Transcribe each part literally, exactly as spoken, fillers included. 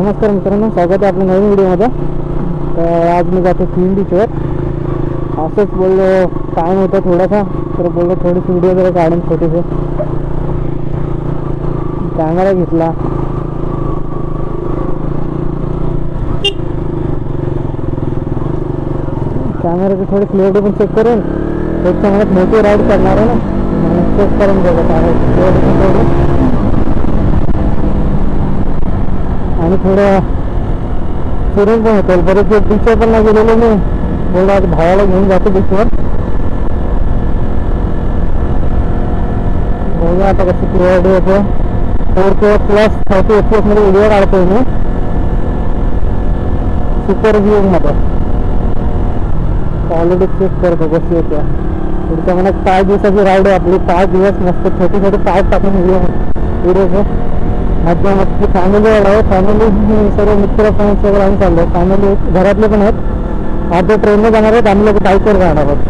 नमस्कार मित्रांनो, स्वागत आहे आपल्या नवीन व्हिडिओमध्ये. तर आज मी जातो क्वीन बीचवर. असंच बोललो, टाईम होता थोडासा, तर बोललो थोडीशी व्हिडिओ जरा काढून छोटीशी. कॅमेरा घेतला. कॅमेराची थोडी क्लिअरिटी पण चेक करून त्याच्या मला मोठी राईड करणार आहे ना, चेक करून बघा क्लिअरिटी पण थोडी. आणि थोडं फिरून पण होतं. बरेच दिवस बीचवर पण नाही गेलेलो मी. बोललो आज भावाला घेऊन जातो बीचवर. बघूया आता कशी क्लिअरिटी होते. Four K plus thirty F P S मध्ये व्हिडिओ काढतोय मी, सुपर व्ह्यू मध्ये. क्वालिटी चेक करतो कशी येते. पुढच्या महिन्यात पाच दिवसाची राईड आहे आपली. पाच दिवस मस्त छोटे छोटे पाच टाकून व्हिडिओ व्हिडिओचे मजा मस्ती. फॅमिली आहे, फॅमिली सर्व मित्र पण सगळं आम्ही चाललो. फॅमिली घरातले पण आहेत. अर्धे ट्रेनने जाणार आहेत, आम्ही लोक बाईकवर जाणार आहोत.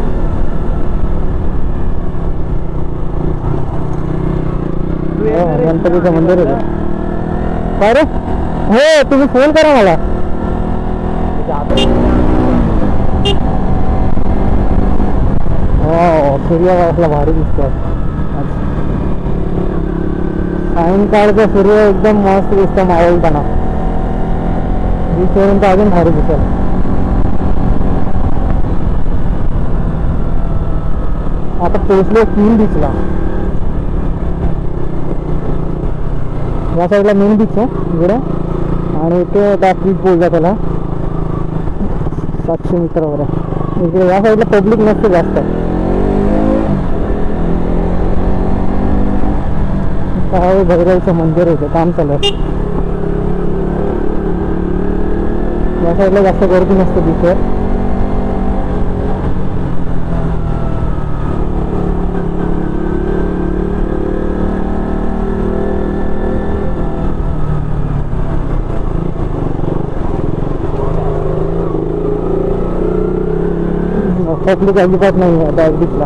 गणपतीचं मंदिर आहे काय रे? हो, तुम्ही फोन करा मला. हो, सूर्य भारी दिसतो. सायंकाळचा सूर्य एकदम मस्त दिसतो, मावळताना. बीचवरून तर अजून भारी दिसेल. आता पोहोचलो क्वीन बीचला. या साईडला मेन बीच आहे इकडे, आणि इथे बॅक बीच बोलला त्याला. सातशे मीटरवर आहे इकडे. या साईडला पब्लिक नसते जास्त. हा भैरवचं मंदिर होतं, काम चालू आहे. या साईडला जास्त गर्दी नसते बीचवर. पब्लिक अजिबात नाही आहे बॅक बीचला.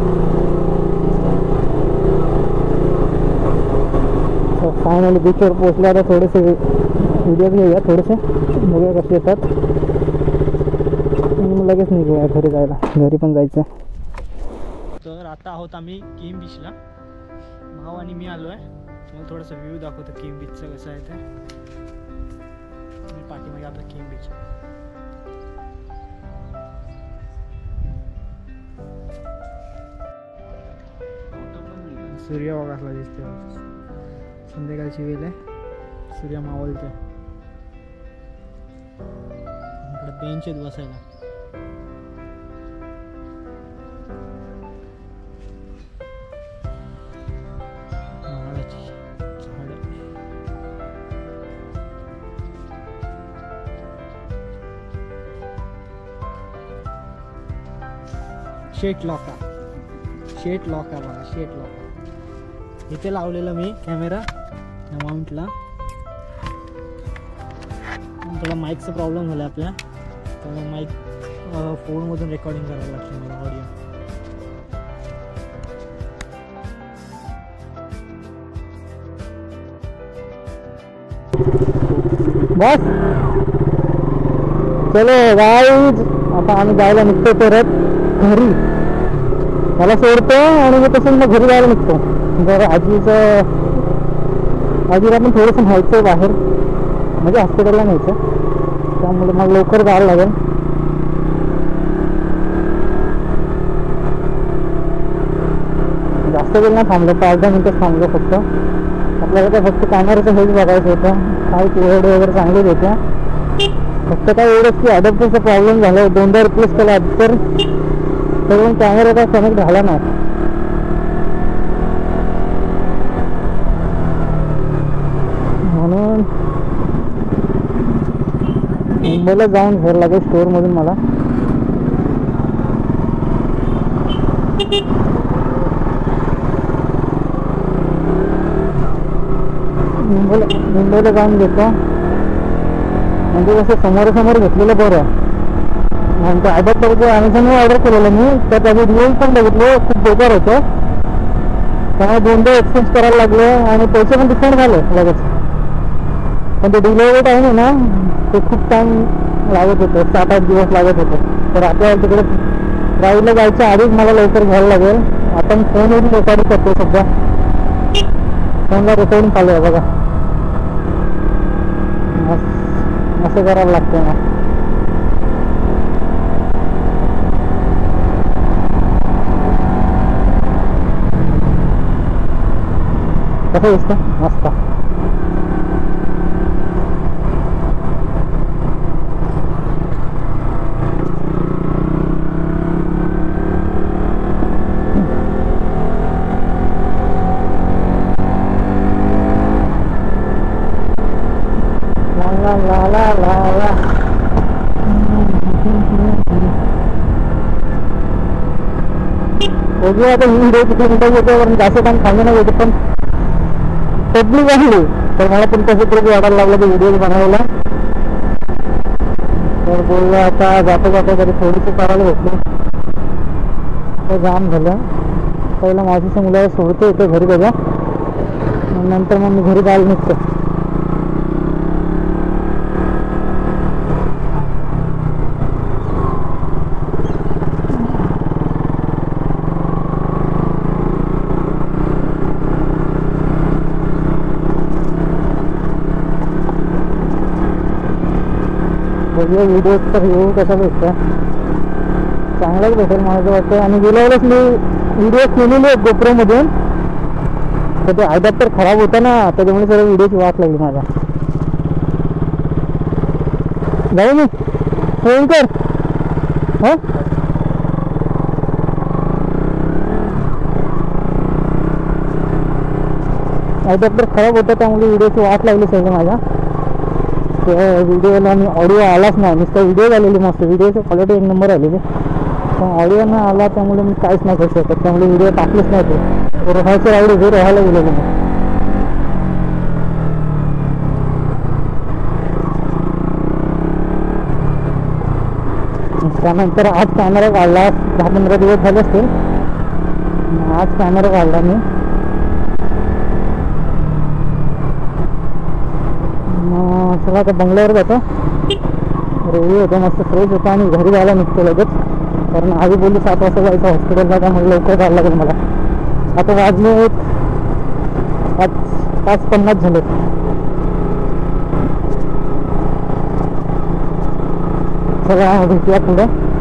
फायनली बीचवर पोहोचले. आता थोडेसे व्हिडिओ घेऊया, थोडेसे बघूया कसे येतात. लगेच निघूया घरी जायला. घरी पण जायचं. तर आता आहोत आम्ही किम बीचला. भाव आणि मी आलो आहे. मला थोडंसं व्ह्यू दाखवतो किम बीचचं कसं आहे ते. पाठीमागे आपलं किम बीच. सूर्य बघा कसला दिसते. संध्याकाळची वेळ आहे, सूर्य मावळते. इकडे बेंच आहेत बसायला. नारळाची झाड. शेट लॉका, शेट लॉका बघा, शेट लॉका. इथे लावलेला मी कॅमेरा माउंटला. थोडा माईकचा प्रॉब्लेम झाला आपल्या, त्यामुळे माईक फोनमधून रेकॉर्डिंग करावं लागतं मला ऑडिओ. बस चलो गाईज, आता आम्ही जायला निघतो परत घरी. मला सोडतो आणि मी तसं मग घरी जायला निघतो. जर आजीचं आजीला पण थोडंसं न्यायचं आहे बाहेर, म्हणजे हॉस्पिटलला न्यायचं. त्यामुळे मला लवकर जायला लागेल. जास्त वेळ नाही थांबलो, पाच दहा मिनटं थांबलो फक्त. आपल्याला काय फक्त कॅमेऱ्याचं हेच बघायचं होतं. काय क्लिअरिटी वगैरे चांगलीच होत्या. फक्त काय एवढंच की अडॅप्टरचा प्रॉब्लेम झाला. दोनदा रिप्लेस केला तर तरी कॅमेरा काय कनेक्ट झाला नाही. म्हणून मुंबईला जाऊन घ्यायला लागेल स्टोअर मधून मला. मुंबईला मुंबईला जाऊन घेतो, म्हणजे कसं समोरासमोर घेतलेलं बरं. आणि ते अडॅप्टरचं ॲमेझॉन ऑर्डर केलेलं मी, तर त्याचे रिव्ह्यू पण बघितले, खूप बेकार होतं. त्यामुळे दोनदा एक्सचेंज करायला लागले आणि पैसे पण डिस्काउंट झाले लगेच. पण ते डिलिव्हरी टाईम आहे ना ते खूप टाइम लागत होतं, सात आठ दिवस लागत होतं. तर आपल्याला तिकडे राईडला जायच्या आधीच मला लवकर घ्यायला लागेल. आपण फोनवरून रेकॉर्डिंग करतो, सध्या फोनला रेकॉर्डिंग चालू आहे बघा. असं करावं लागतं ना. कसं दिसतं मस्त. ला ला ला ला ला. बघूया आता व्हिडिओ किती मिनिटं येतो, कारण जास्त टाइम थांबू नाही येतो. पण पब्लिक आहे तर मला पण कसं तरी वाटायला लागलं ते व्हिडिओ बनवायला. तर बोलूया आता जाता जाता तरी थोडीशी करायला भेटली तर जाम झालं. पहिलं माझ्या मुलाला सोडतो येतो घरी त्याच्या, नंतर मग मी घरी जायला निघतो. बघूया व्हिडिओ तर येऊ कसा भेटतं, चांगलाच भेटेल मला तर वाटतं. आणि गेल्या वेळेस मी व्हिडिओ केलेले आहेत गोप्रोमधून, तर ते अडॅप्टर खराब होतं ना, त्याच्यामुळे सर्व व्हिडिओची वाट लागली माझ्या. जाऊ मी फोन कर. हां अडॅप्टर खराब होतं त्यामुळे व्हिडिओची वाट लागली सगळी माझ्या. व्हिडिओला मी ऑडिओ आलाच नाही, नुसतं व्हिडिओ झालेली मस्त, व्हिडिओची क्वालिटी एक नंबर आलेली, पण ऑडिओ नाही आला त्यामुळे मी काहीच नाही करू शकत. त्यामुळे व्हिडिओ टाकलेच नाही. ते रोहायचं राईड उभे राहायला गेलेलो मी. त्यानंतर आज कॅमेरा काढला, दहा पंधरा दिवस झाले असतील, आज कॅमेरा काढला मी. चला आता बंगल्यावर जातो, रेडी होतो, मस्त फ्रेश होतो आणि घरी जायला निघतो लगेच. कारण आधी बोलली सात वाजता जायचं हॉस्पिटलला, त्यामुळे लवकर जायला लागेल मला. आता वाजले एक पाच पाच पन्नास झाले. चला भेटूया पुढे.